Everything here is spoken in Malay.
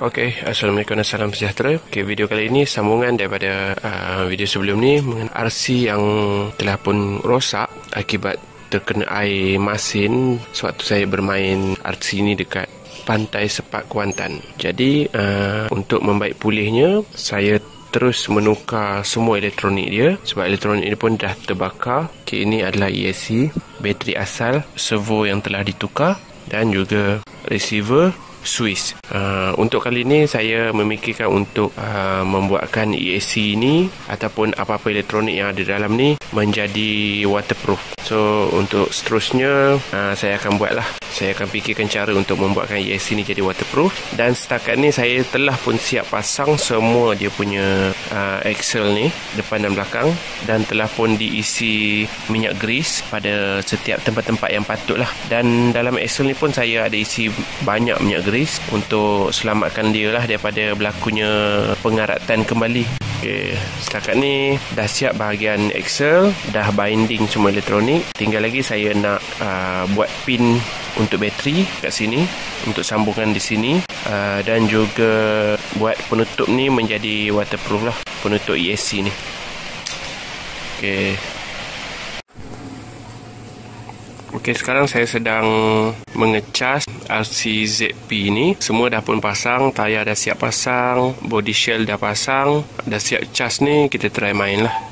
Assalamualaikum dan salam sejahtera. Video kali ini sambungan daripada video sebelum ni mengenai RC yang telah pun rosak akibat terkena air masin sewaktu saya bermain RC ni dekat Pantai Sepak Kuantan. Jadi untuk membaik pulihnya, saya terus menukar semua elektronik dia sebab elektronik dia pun dah terbakar. Ini adalah ESC, bateri asal, servo yang telah ditukar dan juga receiver Swiss. Untuk kali ini saya memikirkan untuk membuatkan ESC ini ataupun apa-apa elektronik yang ada dalam ni menjadi waterproof. So untuk seterusnya saya akan buatlah. Saya akan fikirkan cara untuk membuatkan ESC ni jadi waterproof. Dan setakat ni saya telah pun siap pasang semua dia punya axle ni, depan dan belakang, dan telah pun diisi minyak grease pada setiap tempat-tempat yang patutlah. Dan dalam axle ni pun saya ada isi banyak minyak grease untuk selamatkan dia lah daripada berlakunya pengaratan kembali. Setakat ni dah siap bahagian axle, dah binding semua elektronik. Tinggal lagi saya nak buat pin untuk bateri kat sini, untuk sambungan di sini, dan juga buat penutup ni menjadi waterproof lah, penutup ESC ni. Sekarang saya sedang mengecas RC-ZP ni. Semua dah pun pasang, tayar dah siap pasang, body shell dah pasang, dah siap cas ni. Kita try main lah.